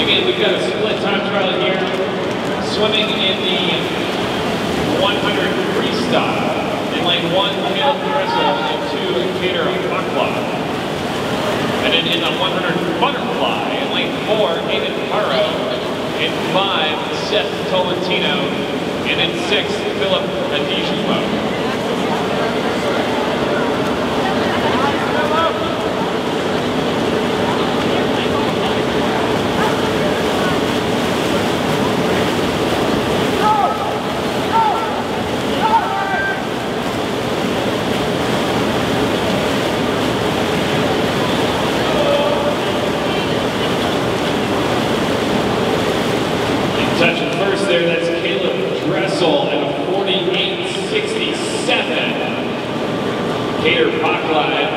Again, we've got a split time trial here. Swimming in the 100 freestyle. In lane 1, Caeleb Dressel, and 2, Caeleb Dressel. And then in the 100 butterfly, in lane 4, Aiden Haro, in 5, Seth Tolentino, and in 6, Philip Adijamo. Touching first there, that's Caeleb Dressel at a 48.67. Caeleb Dressel